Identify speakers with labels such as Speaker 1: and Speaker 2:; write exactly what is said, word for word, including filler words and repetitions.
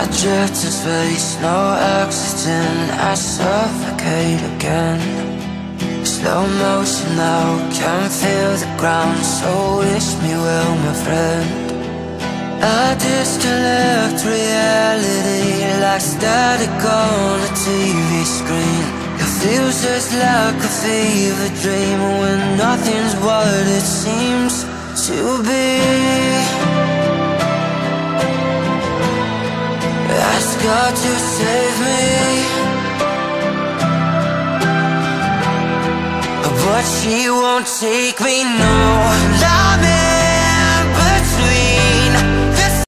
Speaker 1: I drift in space, no oxygen, I suffocate again. Slow motion now, can feel the ground, so wish me well, my friend. I disconnect reality like static on a T V screen. It feels just like a fever dream when nothing's what it seems to be. Ask God to save me, but she won't take me, no. Love me